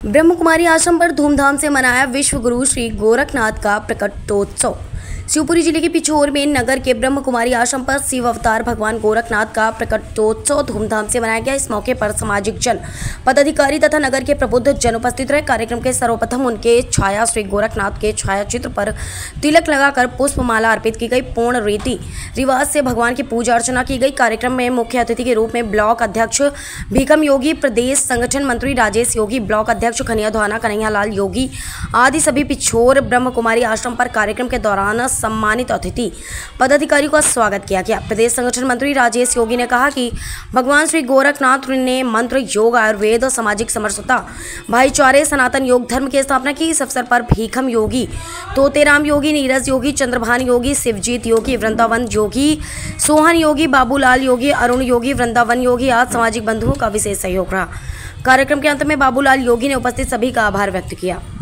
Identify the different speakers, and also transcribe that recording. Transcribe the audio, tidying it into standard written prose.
Speaker 1: ब्रह्म कुमारी आश्रम पर धूमधाम से मनाया विश्व गुरु श्री गोरखनाथ का प्रकटोत्सव। शिवपुरी जिले के पिछोर में नगर के ब्रह्म कुमारी आश्रम पर शिव अवतार भगवान गोरखनाथ का प्रकटोत्सव धूमधाम से मनाया गया। इस मौके पर सामाजिक जन, पदाधिकारी तथा नगर के प्रबुद्ध जन उपस्थित रहे। कार्यक्रम के सर्वप्रथम उनके छाया श्री गोरखनाथ के छाया चित्र पर तिलक लगाकर पुष्पमाला अर्पित की गई। पूर्ण रीति रिवाज से भगवान की पूजा अर्चना की गई। कार्यक्रम में मुख्य अतिथि के रूप में ब्लॉक अध्यक्ष भीखम योगी, प्रदेश संगठन मंत्री राजेश योगी, ब्लॉक अध्यक्ष खनिया धोना कन्हैया लाल योगी आदि सभी पिछोर ब्रह्म कुमारी आश्रम पर कार्यक्रम के दौरान सम्मानित अतिथि पदाधिकारी का स्वागत किया गया। प्रदेश संगठन मंत्री राजेश योगी ने कहा कि भगवान श्री गोरखनाथ ने मंत्र, योग, आयुर्वेद, सामाजिक समरसता, भाईचारे, सनातन योग धर्म की स्थापना की। इस अवसर पर भीखम योगी, तोतेराम योगी, नीरज योगी, चंद्रभान योगी, शिवजीत योगी, वृंदावन योगी, सोहन योगी, बाबूलाल योगी, अरुण योगी, वृंदावन योगी आदि सामाजिक बंधुओं का विशेष सहयोग रहा। कार्यक्रम के अंत में बाबूलाल योगी ने उपस्थित सभी का आभार व्यक्त किया।